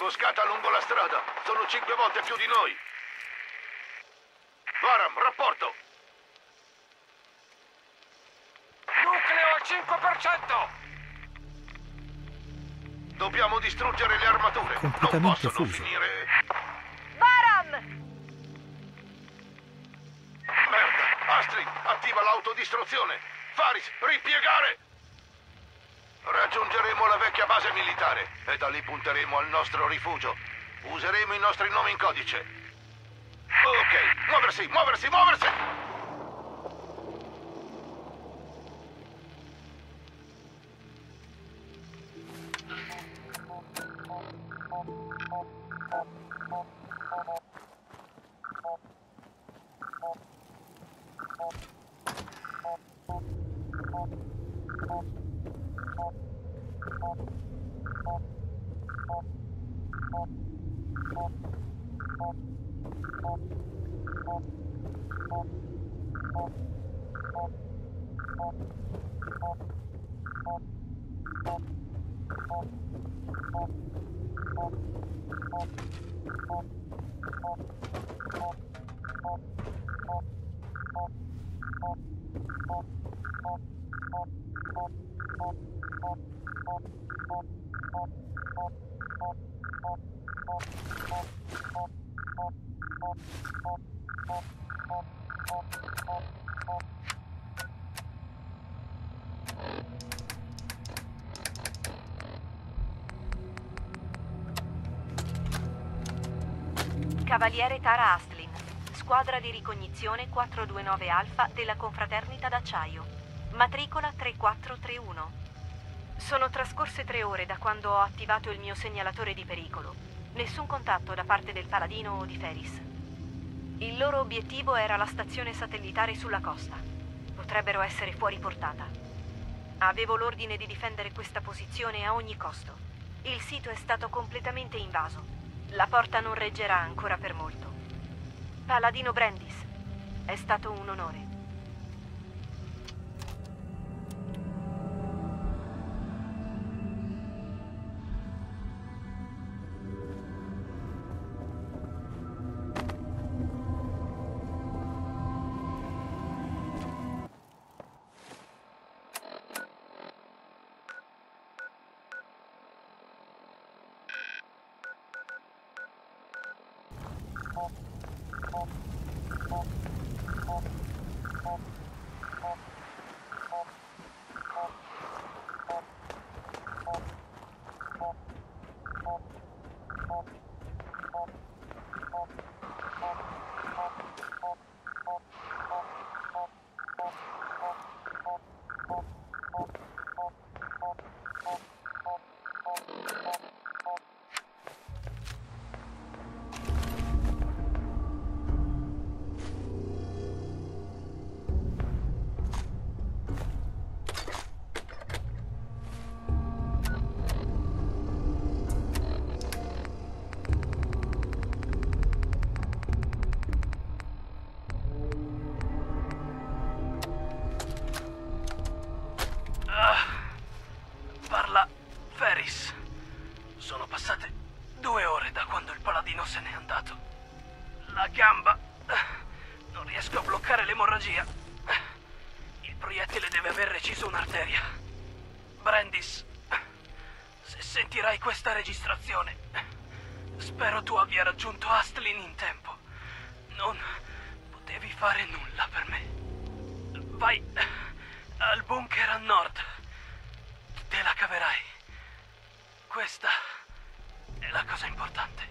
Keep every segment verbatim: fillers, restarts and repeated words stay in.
Imboscata lungo la strada. Sono cinque volte più di noi. Varam, rapporto. Nucleo al cinque per cento. Dobbiamo distruggere le armature. Completamente Non possono fuso. finire. Varam! Merda! Astrid, attiva l'autodistruzione. Faris, ripiegare! Raggiungeremo la vecchia base militare e da lì punteremo al nostro rifugio. Useremo i nostri nomi in codice. Ok, muoversi, muoversi, muoversi! Cavaliere Tara Astlin, squadra di ricognizione quattrocentoventidue Alfa della Confraternita d'Acciaio, matricola tre quattro tre uno. Sono trascorse tre ore da quando ho attivato il mio segnalatore di pericolo. Nessun contatto da parte del Paladino o di Ferris. Il loro obiettivo era la stazione satellitare sulla costa. Potrebbero essere fuori portata. Avevo l'ordine di difendere questa posizione a ogni costo. Il sito è stato completamente invaso. La porta non reggerà ancora per molto. Paladino Brandis, è stato un onore. Il proiettile deve aver reciso un'arteria. Brandis, se sentirai questa registrazione, spero tu abbia raggiunto Astlin in tempo. Non potevi fare nulla per me. Vai al bunker a nord. Te la caverai. Questa è la cosa importante.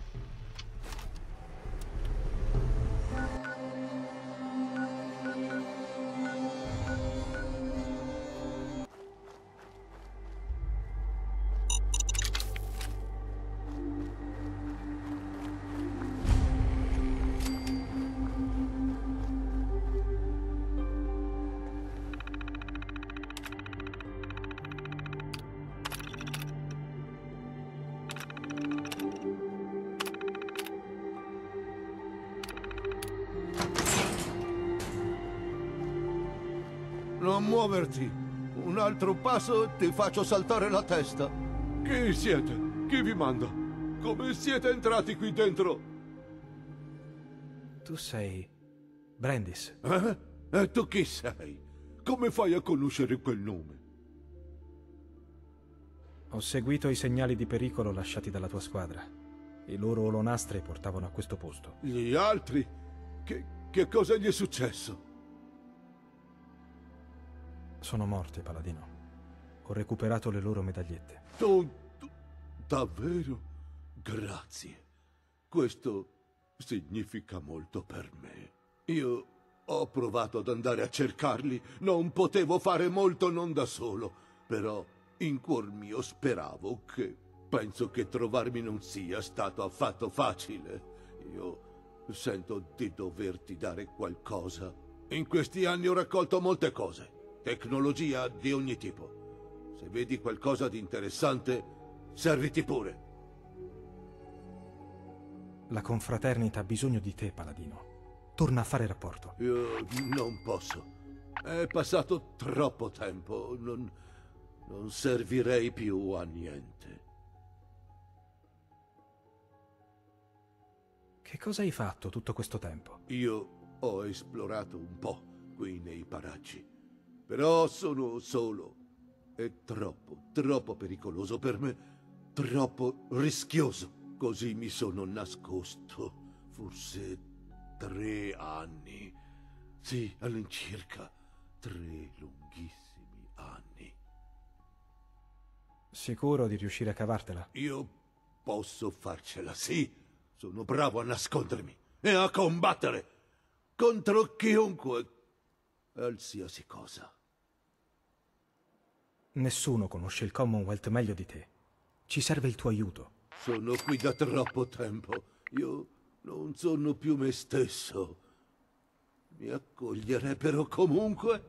Non muoverti. Un altro passo e ti faccio saltare la testa. Chi siete? Chi vi manda? come siete entrati qui dentro? Tu sei... Brandis. Eh? E tu chi sei? Come fai a conoscere quel nome? Ho seguito i segnali di pericolo lasciati dalla tua squadra. I loro olonastre portavano a questo posto. Gli altri? Che, che cosa gli è successo? Sono morti, Paladino. Ho recuperato le loro medagliette. Tu, tu... Davvero? Grazie. Questo significa molto per me. Io ho provato ad andare a cercarli. Non potevo fare molto non da solo. Però in cuor mio speravo che... Penso che trovarmi non sia stato affatto facile. Io sento di doverti dare qualcosa. In questi anni ho raccolto molte cose. Tecnologia di ogni tipo. Se vedi qualcosa di interessante, serviti pure. La confraternita ha bisogno di te, Paladino. Torna a fare rapporto. Io non posso. È passato troppo tempo. Non, non servirei più a niente. Che cosa hai fatto tutto questo tempo? Io ho esplorato un po' qui nei paraggi. Però sono solo. È troppo, troppo pericoloso per me. Troppo rischioso. Così mi sono nascosto. Forse tre anni. Sì, all'incirca. Tre lunghissimi anni. Sicuro di riuscire a cavartela? Io posso farcela, sì. Sono bravo a nascondermi e a combattere contro chiunque, qualsiasi cosa. Nessuno conosce il Commonwealth meglio di te. Ci serve il tuo aiuto. Sono qui da troppo tempo. Io non sono più me stesso. Mi accoglierebbero comunque?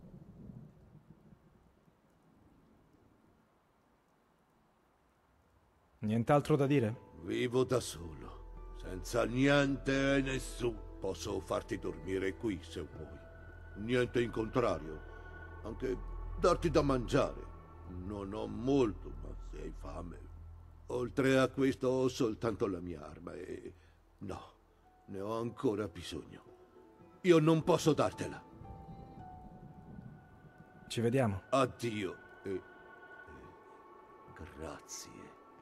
Nient'altro da dire? Vivo da solo. Senza niente e nessuno. Posso farti dormire qui se vuoi. Niente in contrario. Anche darti da mangiare. Non ho molto, ma se hai fame. Oltre a questo ho soltanto la mia arma e... no, ne ho ancora bisogno. Io non posso dartela. Ci vediamo. Addio e... e... grazie.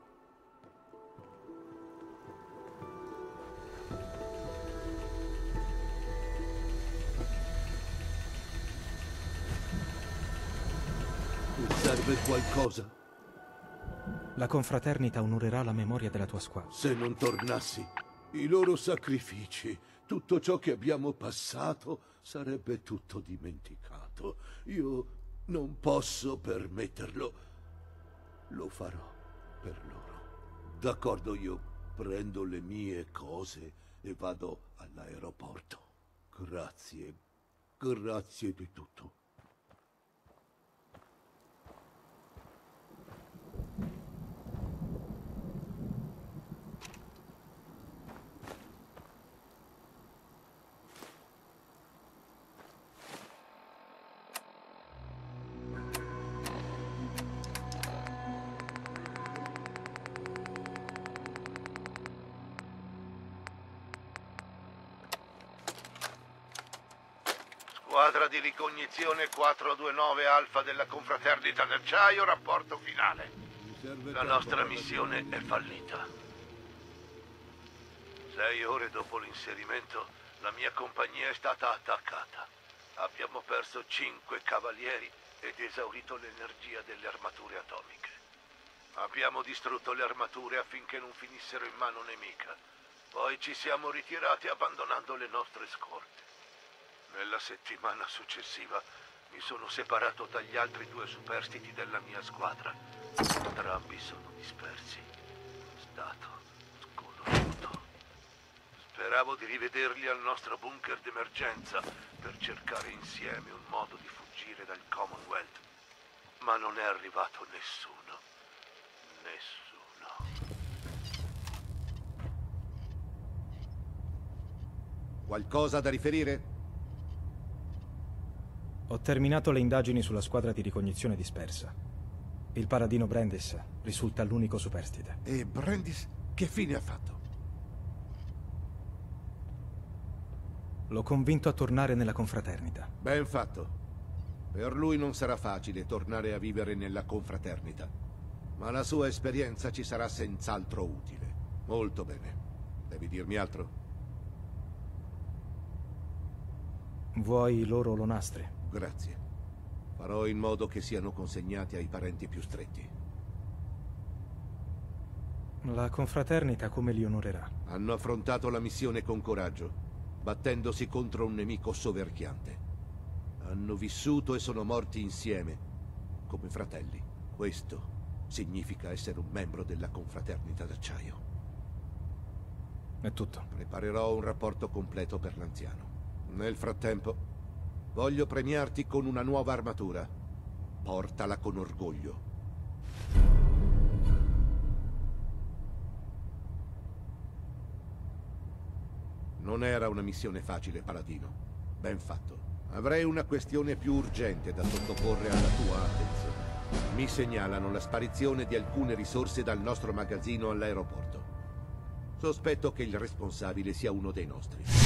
Serve qualcosa? La confraternita onorerà la memoria della tua squadra. Se non tornassi, i loro sacrifici, tutto ciò che abbiamo passato, sarebbe tutto dimenticato. Io non posso permetterlo. Lo farò per loro. D'accordo, io prendo le mie cose e vado all'aeroporto. Grazie. Grazie di tutto. Squadra di ricognizione quattro due nove Alfa della Confraternita d'Acciaio, rapporto finale. La nostra missione è fallita. Sei ore dopo l'inserimento, la mia compagnia è stata attaccata. Abbiamo perso cinque cavalieri ed esaurito l'energia delle armature atomiche. Abbiamo distrutto le armature affinché non finissero in mano nemica. Poi ci siamo ritirati abbandonando le nostre scorte. Nella settimana successiva mi sono separato dagli altri due superstiti della mia squadra. Entrambi sono dispersi. Stato sconosciuto. Speravo di rivederli al nostro bunker d'emergenza per cercare insieme un modo di fuggire dal Commonwealth. Ma non è arrivato nessuno. Nessuno. Qualcosa da riferire? Ho terminato le indagini sulla squadra di ricognizione dispersa. Il paladino Brandis risulta l'unico superstite. E Brandis? Che fine ha fatto? L'ho convinto a tornare nella confraternita. Ben fatto. Per lui non sarà facile tornare a vivere nella confraternita, ma la sua esperienza ci sarà senz'altro utile. Molto bene. Devi dirmi altro? Vuoi i loro olonastri? Grazie. Farò in modo che siano consegnati ai parenti più stretti. La confraternita come li onorerà? Hanno affrontato la missione con coraggio, battendosi contro un nemico soverchiante. Hanno vissuto e sono morti insieme, come fratelli. Questo significa essere un membro della confraternita d'acciaio. È tutto. Preparerò un rapporto completo per l'anziano. Nel frattempo, voglio premiarti con una nuova armatura. Portala con orgoglio. Non era una missione facile, Paladino. Ben fatto. Avrei una questione più urgente da sottoporre alla tua attenzione. Mi segnalano la sparizione di alcune risorse dal nostro magazzino all'aeroporto. Sospetto che il responsabile sia uno dei nostri.